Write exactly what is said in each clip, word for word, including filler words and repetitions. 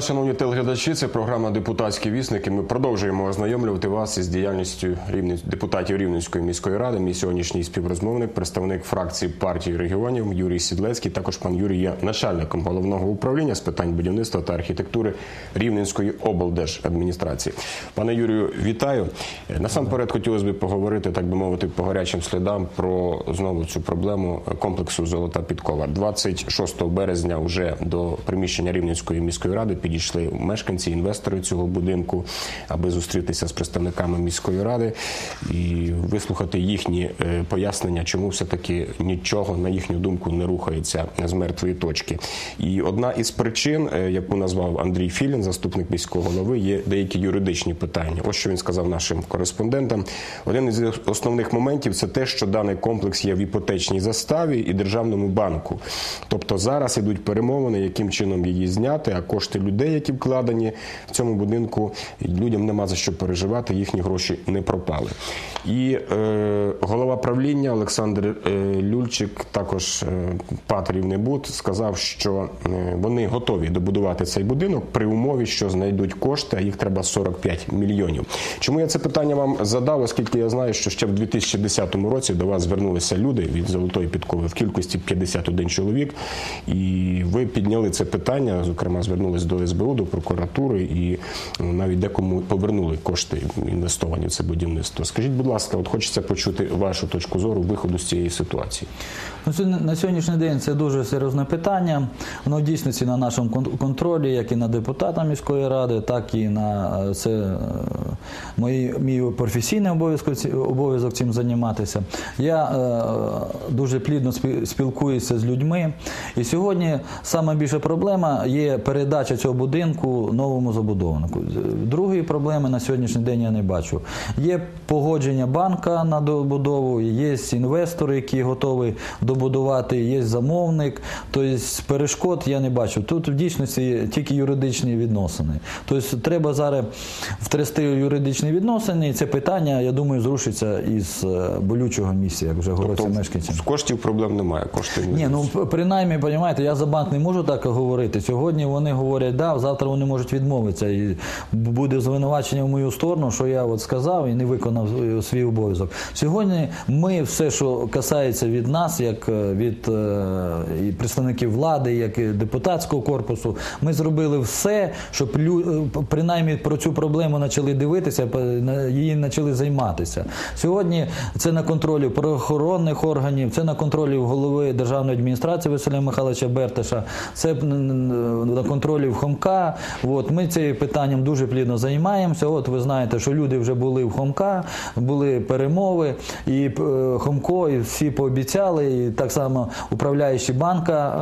шановні телеглядачі, це програма «Депутатські вісники». Ми продовжуємо ознайомлювати вас із діяльністю депутатів Рівненської міської ради. Мій сьогоднішній співрозмовник, представник фракції партії регіонів Юрій Сідлецький. Також пан Юрій є начальником головного управління з питань будівництва та архітектури Рівненської облдержадміністрації. Пане Юрію, вітаю. Насамперед хотілося б поговорити, так би мовити, по гарячим слідам про знову цю проблему комплексу «Золота підкова». двадцять шостого березня вже до приміщення Рівненської міської ради підійшли мешканці, інвестори цього будинку, аби зустрітися з представниками міської ради і вислухати їхні пояснення, чому все-таки нічого, на їхню думку, не рухається з мертвої точки. І одна із причин, яку назвав Андрій Філін, заступник міського голови, є деякі юридичні питання. Ось що він сказав нашим кореспондентам. Один із основних моментів – це те, що даний комплекс є в іпотечній заставі і державному банку. Тобто зараз ідуть перемовини, яким чином її зняти, а кошти людей, які вкладені в цьому будинку, людям нема за що переживати, їхні гроші не пропали. І е, голова правління Олександр е, Люльчик, також е, ПАТ «Рівнебуд», сказав, що е, вони готові добудувати цей будинок при умові, що знайдуть кошти, а їх треба сорок п'ять мільйонів. Чому я це питання вам задав? Оскільки я знаю, що ще в дві тисячі десятому році до вас звернулися люди від «Золотої підкови» в кількості п'ятдесят один чоловік, і ви підняли це питання, зокрема звернулись до ес бе у, до прокуратури і навіть декому повернули кошти інвестовані в це будівництво. Скажіть, будь ласка, от хочеться почути вашу точку зору виходу з цієї ситуації. На сьогоднішній день це дуже серйозне питання. Воно в дійсності на нашому контролі, як і на депутата міської ради, так і на це мій, мій професійний обов'язок, обов'язок цим займатися. Я е, дуже плідно спілкуюся з людьми. І сьогодні найбільша проблема є передача цього будинку новому забудовнику. Другої проблеми на сьогоднішній день я не бачу. Є погодження банка на добудову, є інвестори, які готові добудувати, є замовник. Тобто перешкод я не бачу. Тут в дійсності тільки юридичні відносини. Тобто треба зараз втрясти юридичні відносини, і це питання, я думаю, зрушиться із болючого місця, як вже говориться мешканцям. З коштів проблем немає? Коштів Ні, ну принаймні, розумієте, я за банк не можу так говорити. Сьогодні вони говорять, да, завтра вони можуть відмовитися. І буде звинувачення в мою сторону, що я от сказав і не виконав свій обов'язок. Сьогодні ми все, що касається від нас, як від і представників влади, як і депутатського корпусу, ми зробили все, щоб принаймні про цю проблему почали дивитися, її почали займатися. Сьогодні це на контролі правоохоронних органів, це на контролі голови державної адміністрації Василя Михайловича Берташа, це на контролі в Хомка. От, ми цим питанням дуже плідно займаємося. От ви знаєте, що люди вже були в Хомка, були перемови, і Хомко, і всі пообіцяли, і так само управляючий банка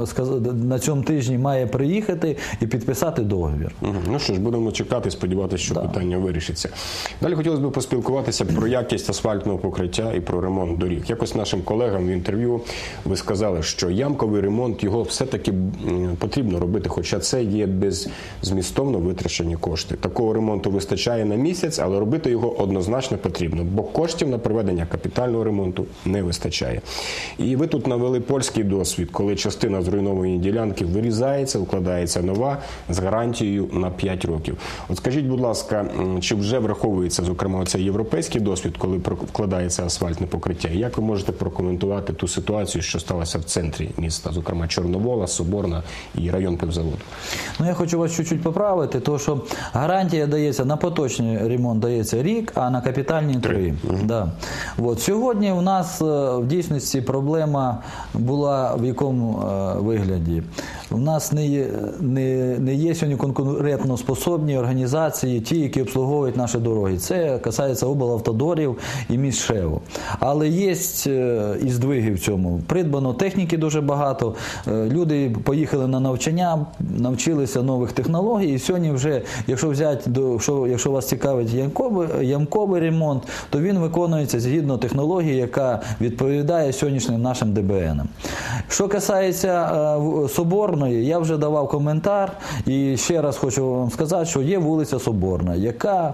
на цьому тижні має приїхати і підписати договір. Угу. Ну що ж, будемо чекати, сподіватися, що да. питання вирішиться. Далі хотілося б поспілкуватися про якість асфальтного покриття і про ремонт доріг. Якось нашим колегам в інтерв'ю ви сказали, що ямковий ремонт, його все-таки потрібно робити, хоча це є беззмістовно витрачені кошти. Такого ремонту вистачає на місяць, але робити його однозначно потрібно, бо коштів на проведення капітального ремонту не вистачає. І ви тут навели польський досвід, коли частина зруйнованої ділянки вирізається, укладається нова з гарантією на п'ять років. От скажіть, будь ласка, чи вже враховується, зокрема, цей європейський досвід, коли вкладається асфальтне покриття? Як ви можете прокоментувати ту ситуацію, що сталася в центрі міста, зокрема Чорновола, Соборна і район пивзаводу? Ну, я хочу вас чуть-чуть поправити, то що гарантія дається, на поточний ремонт дається рік, а на капітальні три. Угу. Да. От. Сьогодні у нас в дійсності проблема була в якому вигляді? У нас не є, не, не є сьогодні конкурентоспособні організації, ті, які обслуговують наші дороги. Це касається облавтодорів і міськшеву. Але є і здвиги в цьому. Придбано техніки дуже багато. Люди поїхали на навчання, навчилися нових технологій. І сьогодні вже, якщо взяти, якщо, якщо вас цікавить ямковий, ямковий ремонт, то він виконується згідно технології, яка відповідає сьогоднішнім нашим де бе енам. Що касається Соборної, Соборної я вже давав коментар, і ще раз хочу вам сказати, що є вулиця Соборна, яка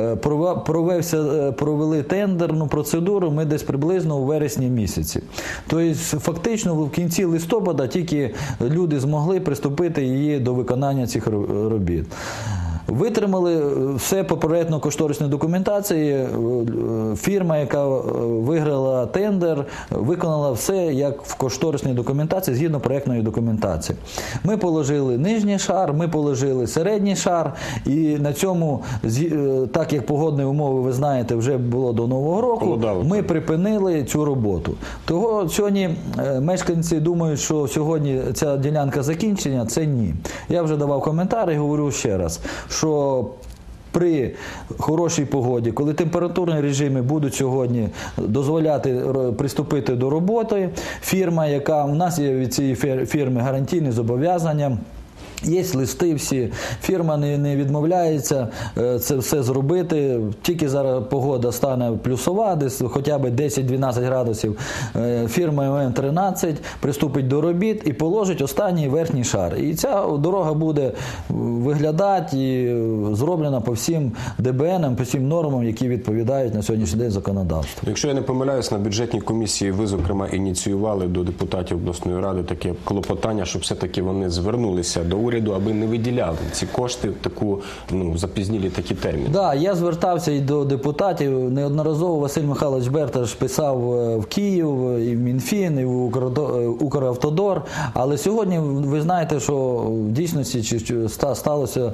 провевся, провели тендерну процедуру ми десь приблизно у вересні місяці. Тобто, фактично, в кінці листопада тільки люди змогли приступити її до виконання цих робіт. Витримали все по проєктно-кошторисній документації. Фірма, яка виграла тендер, виконала все як в кошторисній документації, згідно проєктної документації. Ми положили нижній шар, ми положили середній шар, і на цьому, так як погодні умови, ви знаєте, вже було до Нового року, ми припинили цю роботу. Того сьогодні мешканці думають, що сьогодні ця ділянка закінчення, це ні. Я вже давав коментар і говорю ще раз, що при хорошій погоді, коли температурні режими будуть сьогодні дозволяти приступити до роботи, фірма, яка у нас є від цієї фірми гарантійні зобов'язання, є листи всі, фірма не, не відмовляється це все зробити, тільки зараз погода стане плюсова, десь хоча б десять-дванадцять градусів, фірма ем ем тринадцять приступить до робіт і положить останній верхній шар. І ця дорога буде виглядати і зроблена по всім де бе енам, по всім нормам, які відповідають на сьогоднішній день законодавству. Якщо я не помиляюсь, на бюджетній комісії ви, зокрема, ініціювали до депутатів обласної ради таке клопотання, щоб все-таки вони звернулися до уряду, аби не виділяли ці кошти в таку, ну, запізнілі такі терміни. Так, да, я звертався і до депутатів. Неодноразово Василь Михайлович Берташ писав в Київ, і в Мінфін, і в Укравтодор. Але сьогодні ви знаєте, що в дійсності сталося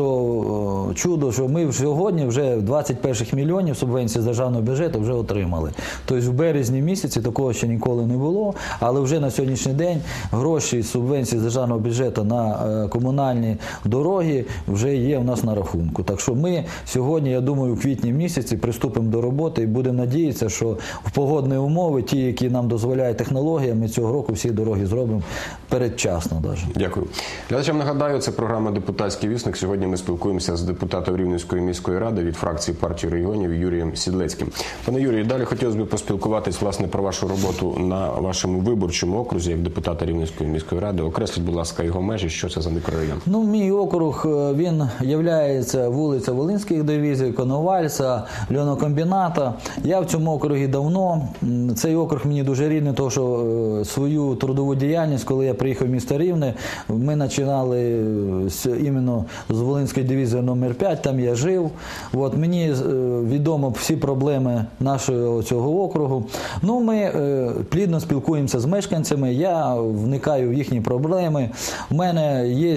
що чудо, що ми сьогодні вже двадцять перших мільйонів субвенцій з державного бюджету вже отримали. Тобто в березні місяці такого ще ніколи не було, але вже на сьогоднішній день гроші з субвенцій з державного бюджету на комунальні дороги вже є у нас на рахунку. Так що ми сьогодні, я думаю, у квітні місяці приступимо до роботи і будемо надіятися, що в погодні умови, ті, які нам дозволяє технологія, ми цього року всі дороги зробимо передчасно навіть. Дякую. Глядачам нагадаю, це програма «Депутатський вісник». Сьогодні ми спілкуємося з депутатом Рівненської міської ради від фракції партії регіонів Юрієм Сідлецьким. Пане Юрію, далі хотілося б поспілкуватись, власне, про вашу роботу на вашому виборчому окрузі як депутата Рівненської міської ради. Окресліть, будь ласка, його межі, що це за мікрорайон? Ну, мій округ, він є вулиця Волинських дивізій, Коновальця, льонокомбіната. Я в цьому округі давно. Цей округ мені дуже рідний, тому що свою трудову діяльність, коли я приїхав в місто Рівне, ми починали з, іменно з Волинської дивізії номер п'ять, там я жив. От, мені відомо всі проблеми нашого цього округу. Ну, ми плідно спілкуємося з мешканцями, я вникаю в їхні проблеми. У мене є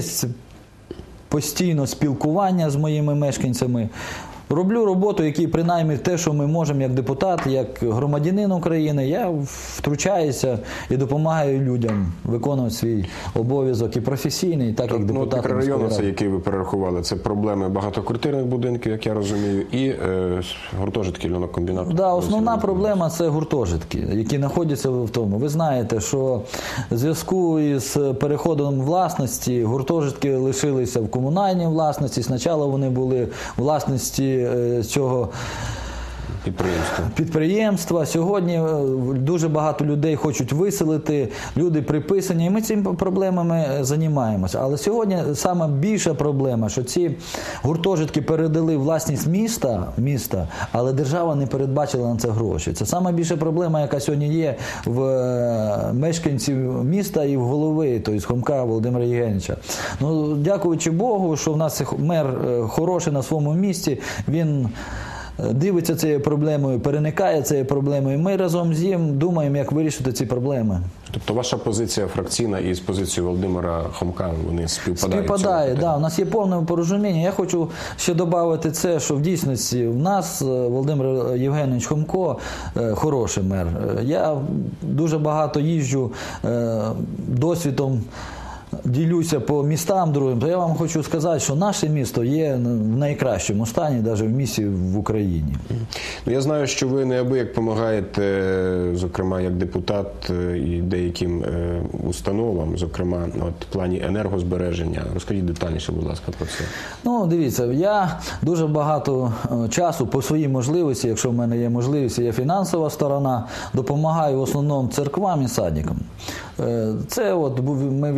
постійно спілкування з моїми мешканцями. Роблю роботу, які принаймні те, що ми можемо як депутат, як громадянин України, я втручаюся і допомагаю людям виконувати свій обов'язок і професійний, так як депутат. Ну, мікрорайон, це який ви перерахували, це проблеми багатоквартирних будинків, як я розумію, і е, гуртожитки льонокомбінату. Так, да, основна проблема – це гуртожитки, які знаходяться в тому. Ви знаєте, що в зв'язку із переходом власності гуртожитки лишилися в комунальній власності. Спочатку вони були власності цього підприємства. підприємства. Сьогодні дуже багато людей хочуть виселити, люди приписані, і ми цими проблемами займаємося. Але сьогодні саме більша проблема, що ці гуртожитки передали власність міста, міста, але держава не передбачила на це гроші. Це саме більша проблема, яка сьогодні є в мешканців міста і в голови, тобто Хомка Володимира Євгеновича. Ну, дякуючи Богу, що в нас мер хороший на своєму місці, він дивиться цією проблемою, переникає цією проблемою. Ми разом з ним думаємо, як вирішити ці проблеми. Тобто ваша позиція фракційна і з позицією Володимира Хомка, вони співпадають? Співпадає, так. Да, у нас є повне порозуміння. Я хочу ще додати це, що в дійсності в нас Володимир Євгенович Хомко хороший мер. Я дуже багато їжджу досвідом, ділюся по містам другим, то я вам хочу сказати, що наше місто є в найкращому стані, навіть в місті в Україні. Ну, я знаю, що ви неабияк допомагаєте, зокрема, як депутат і деяким установам, зокрема, от, в плані енергозбереження. Розкажіть детальніше, будь ласка, про це. Ну, дивіться, я дуже багато часу по своїй можливості, якщо в мене є можливість, є фінансова сторона, допомагаю в основному церквам і садикам. Це от ми відбудовуємо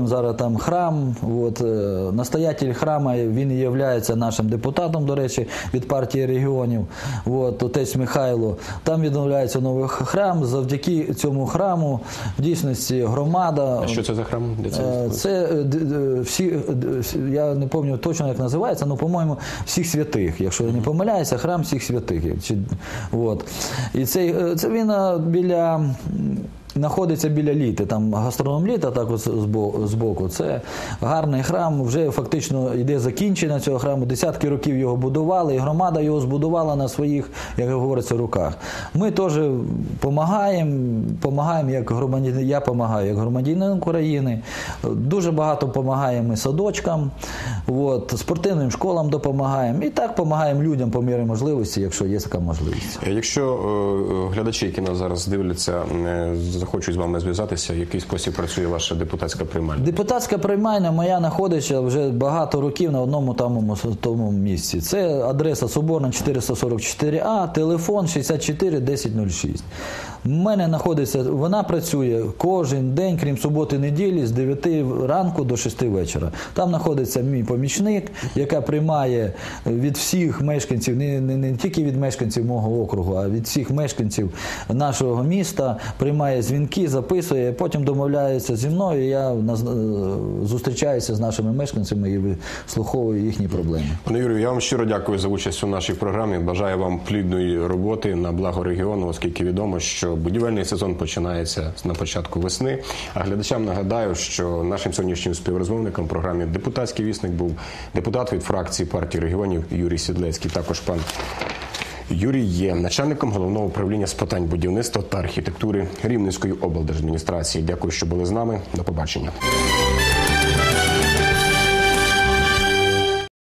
строим зараз там храм. От, настоятель храма, він є нашим депутатом, до речі, від партії регіонів. От, отець Михайло. Там відновляється новий храм. Завдяки цьому храму в дійсності громада... А що це за храм? Де це? Це всі, я не пам'ятаю точно, як називається, але, по-моєму, всіх святих. Якщо я не помиляюся, храм всіх святих. От. І цей, це він біля... знаходиться біля Літи, там гастроном Літа, так ось збоку. Це гарний храм, вже фактично йде закінчення цього храму. Десятки років його будували, і громада його збудувала на своїх, як говориться, руках. Ми теж допомагаємо, допомагаємо як громадянин, я допомагаю як громадянин України. Дуже багато допомагаємо садочкам, от, спортивним школам допомагаємо. І так допомагаємо людям по мірі можливості, якщо є така можливість. Якщо е, глядачі, які нас зараз дивляться, е, захочуть з вами зв'язатися, в який спосіб працює ваша депутатська приймальня? Депутатська приймальня моя знаходиться вже багато років на одному тому, тому місці. Це адреса Соборна чотириста сорок чотири А, телефон шістдесят чотири десять нуль шість. У мене знаходиться, вона працює кожен день, крім суботи-неділі, з дев'яти ранку до шести вечора. Там знаходиться мій помічник, яка приймає від всіх мешканців, не, не, не тільки від мешканців мого округу, а від всіх мешканців нашого міста, приймає дзвінки, записує, потім домовляється зі мною, і я зустрічаюся з нашими мешканцями і вислуховую їхні проблеми. Пане Юрію, я вам щиро дякую за участь у нашій програмі. Бажаю вам плідної роботи на благо регіону, оскільки відомо, що будівельний сезон починається на початку весни. А глядачам нагадаю, що нашим сьогоднішнім співрозмовником в програмі «Депутатський вісник» був депутат від фракції партії регіонів Юрій Сідлецький. Також пан Юрій є начальником головного управління з питань будівництва та архітектури Рівненської облдержадміністрації. Дякую, що були з нами. До побачення.